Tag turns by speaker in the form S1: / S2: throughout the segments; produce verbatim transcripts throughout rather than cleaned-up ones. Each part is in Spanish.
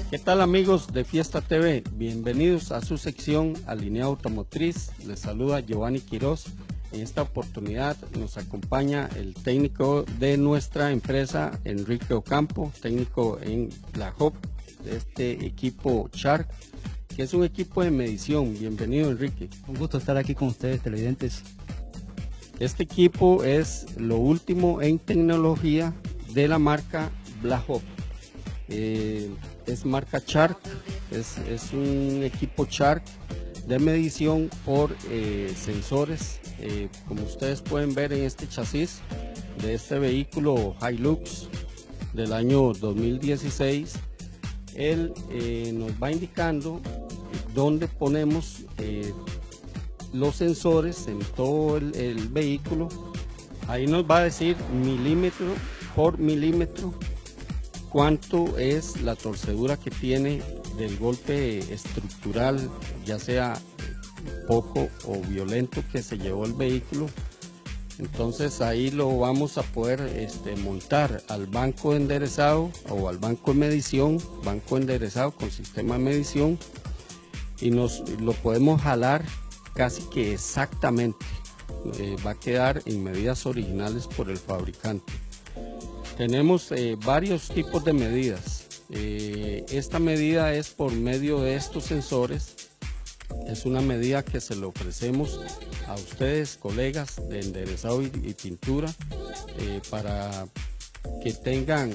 S1: ¿Qué tal amigos de Fiesta T V? Bienvenidos a su sección Alineado Automotriz. Les saluda Giovanni Quiroz. En esta oportunidad nos acompaña el técnico de nuestra empresa, Enrique Ocampo, técnico en la Hub de este equipo Shark, que es un equipo de medición. Bienvenido, Enrique.
S2: Un gusto estar aquí con ustedes, televidentes.
S1: Este equipo es lo último en tecnología de la marca Blahop. Eh, es marca Shark, es, es un equipo Shark de medición por eh, sensores, eh, como ustedes pueden ver en este chasis de este vehículo Hilux del año dos mil dieciséis. Él eh, nos va indicando dónde ponemos eh, los sensores en todo el, el vehículo. Ahí nos va a decir milímetro por milímetro cuánto es la torcedura que tiene del golpe estructural, ya sea poco o violento, que se llevó el vehículo. Entonces ahí lo vamos a poder este, montar al banco de enderezado o al banco de medición, banco enderezado con sistema de medición, y nos lo podemos jalar casi que exactamente. Eh, va a quedar en medidas originales por el fabricante. Tenemos eh, varios tipos de medidas. Eh, esta medida es por medio de estos sensores. Es una medida que se le ofrecemos a ustedes, colegas de enderezado y, y pintura, eh, para que tengan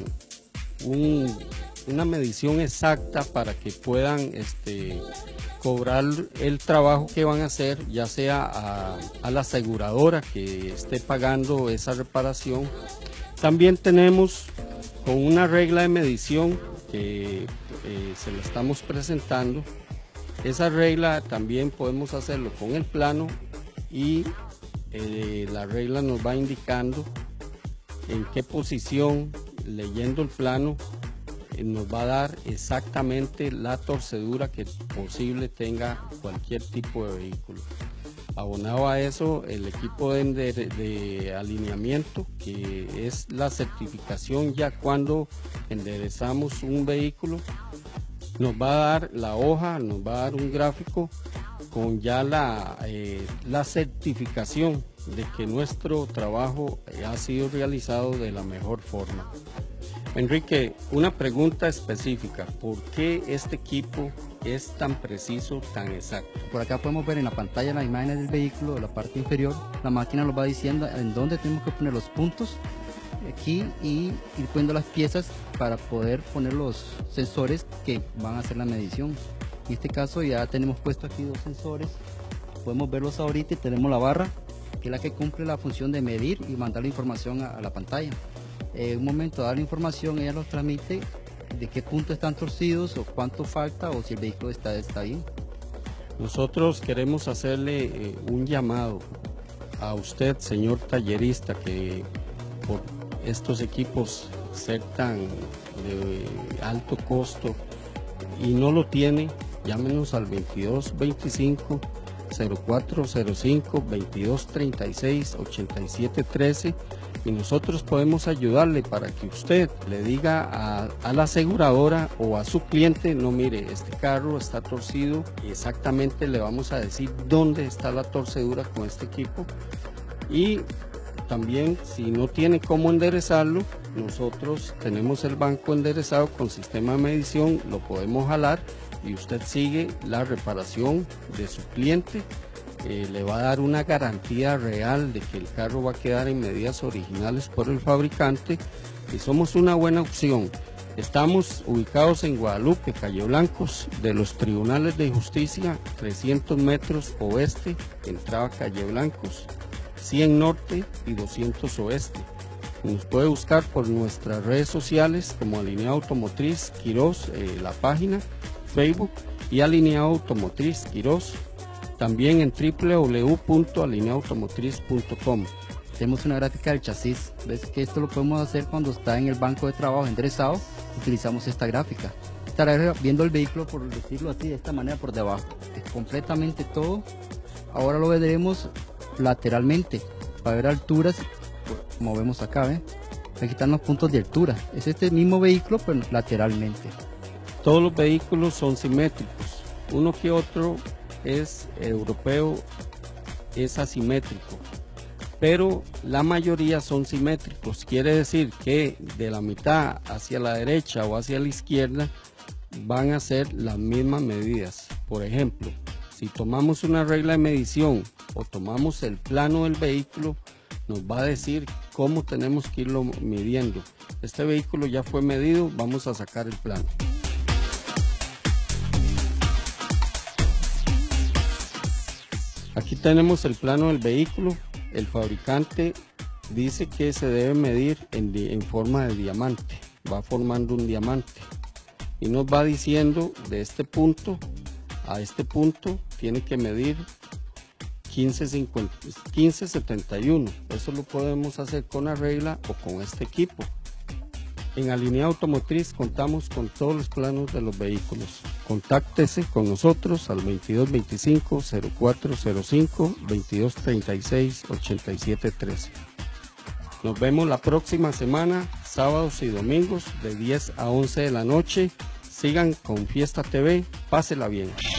S1: un, una medición exacta para que puedan este, cobrar el trabajo que van a hacer, ya sea a, a la aseguradora que esté pagando esa reparación. También tenemos con una regla de medición que eh, se la estamos presentando. Esa regla también podemos hacerlo con el plano y eh, la regla nos va indicando en qué posición, leyendo el plano, eh, nos va a dar exactamente la torcedura que posible tenga cualquier tipo de vehículo. Abonado a eso, el equipo de, de, de alineamiento, que es la certificación ya cuando enderezamos un vehículo, nos va a dar la hoja, nos va a dar un gráfico con ya la, eh, la certificación de que nuestro trabajo ha sido realizado de la mejor forma. Enrique, una pregunta específica: ¿por qué este equipo es tan preciso, tan exacto?
S2: Por acá podemos ver en la pantalla las imágenes del vehículo, de la parte inferior. La máquina nos va diciendo en dónde tenemos que poner los puntos aquí y ir poniendo las piezas para poder poner los sensores que van a hacer la medición. En este caso ya tenemos puesto aquí dos sensores, podemos verlos ahorita, y tenemos la barra, que es la que cumple la función de medir y mandar la información a, a la pantalla. En un momento de dar la información, ella nos transmite de qué punto están torcidos o cuánto falta o si el vehículo está, está bien.
S1: Nosotros queremos hacerle eh, un llamado a usted, señor tallerista, que por estos equipos ser tan de alto costo y no lo tiene, llámenos al veintidós veinticinco cero cuatro cero cinco, veintidós treinta y seis, ochenta y siete trece, y nosotros podemos ayudarle para que usted le diga a, a la aseguradora o a su cliente: no, mire, este carro está torcido, y exactamente le vamos a decir dónde está la torcedura con este equipo. Y también, si no tiene cómo enderezarlo, nosotros tenemos el banco enderezado con sistema de medición, lo podemos jalar y usted sigue la reparación de su cliente. Eh, le va a dar una garantía real de que el carro va a quedar en medidas originales por el fabricante, y somos una buena opción. Estamos ubicados en Guadalupe, Calle Blancos, de los Tribunales de Justicia, trescientos metros oeste, entrada Calle Blancos, cien norte y doscientos oeste. Nos puede buscar por nuestras redes sociales como Alineado Automotriz Quiroz, eh, la página Facebook, y Alineado Automotriz Quiroz, también en w w w punto alineado automotriz punto com.
S2: Tenemos una gráfica del chasis. Ves que esto lo podemos hacer cuando está en el banco de trabajo enderezado. Utilizamos esta gráfica. Estará viendo el vehículo, por decirlo así, de esta manera por debajo. Es completamente todo. Ahora lo veremos lateralmente para ver alturas, como vemos acá. ¿eh? Aquí están los puntos de altura. Es este mismo vehículo, pero lateralmente.
S1: Todos los vehículos son simétricos, uno que otro es europeo, es asimétrico, pero la mayoría son simétricos. Quiere decir que de la mitad hacia la derecha o hacia la izquierda van a ser las mismas medidas. Por ejemplo, si tomamos una regla de medición o tomamos el plano del vehículo, nos va a decir cómo tenemos que irlo midiendo. Este vehículo ya fue medido, vamos a sacar el plano. Aquí tenemos el plano del vehículo. El fabricante dice que se debe medir en, en forma de diamante, va formando un diamante y nos va diciendo de este punto a este punto tiene que medir quince setenta y uno. Eso lo podemos hacer con la regla o con este equipo. En Alineado Automotriz contamos con todos los planos de los vehículos. Contáctese con nosotros al veintidós veinticinco, cero cuatro cero cinco, veintidós treinta y seis, ochenta y siete trece. Nos vemos la próxima semana, sábados y domingos de diez a once de la noche. Sigan con Fiesta T V, pásela bien.